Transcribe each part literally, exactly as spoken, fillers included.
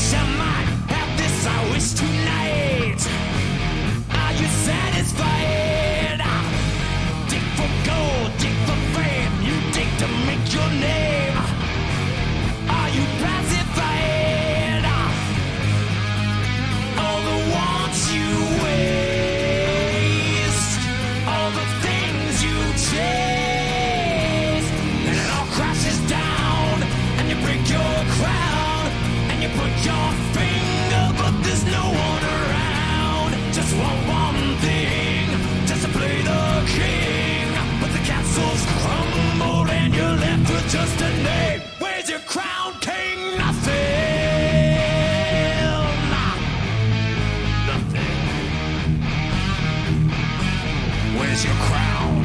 wish I might have this, I wish tonight. Are you satisfied? Dig for gold, dig for fame, you dig to make your name. Are you pacified? All the wants you waste, all the things you chase, and it all crashes down, and you break your crown, and you put your finger, but there's no one around. Just want one thing, just to play the king, but the castle's crumbled, and you're left with just a name. Where's your crown, king? Nothing. Nothing. Where's your crown?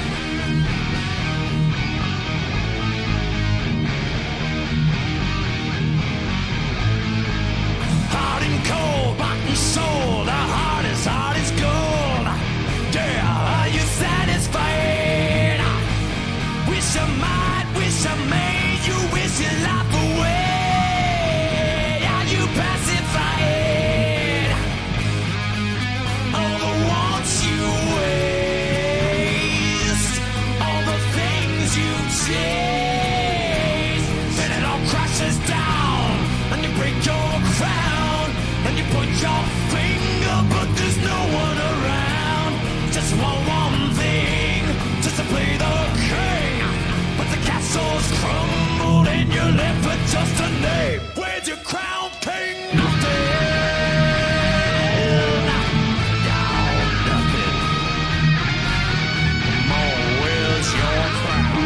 Hard and cold, bought and sold, the heart is hard as gold. Yeah, are you satisfied? Wish I might, wish I made you wish your life away. Are you pacified? All the wants you waste, all the things you chase, and it all crashes down, and you break your crown, and you put your finger, but there's no one around. Just want one thing, just to play the king, but the castle's crumbled, and you're left with just a name. Where's your crown, king? Nothing. No, nothing. Oh, where's your crown?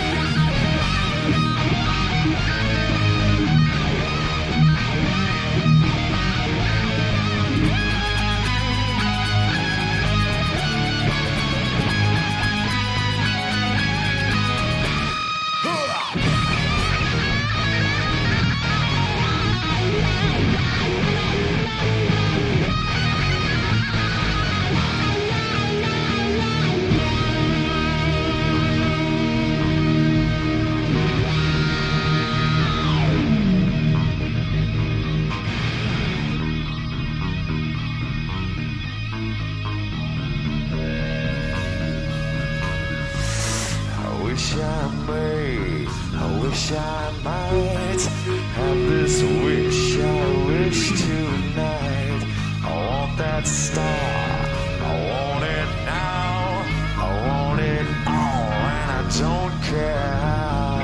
I wish I may, I wish I might have this wish, I wish tonight. I want that star, I want it now, I want it all, and I don't care how.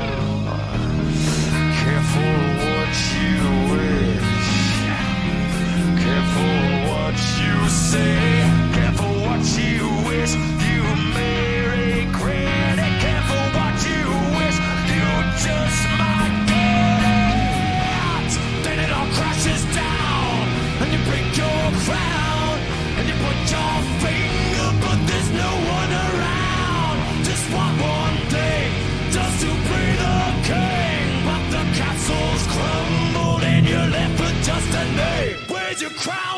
Careful what you wish, careful what you say, careful what you wish, you may regret it. Careful what you wish, you just might get it. Then it all crashes down, and you break your crown, and you put your finger, but there's no one around. Just want one thing, just to play the king, but the castle's crumbled, and you're left with just a name. Where's your crown?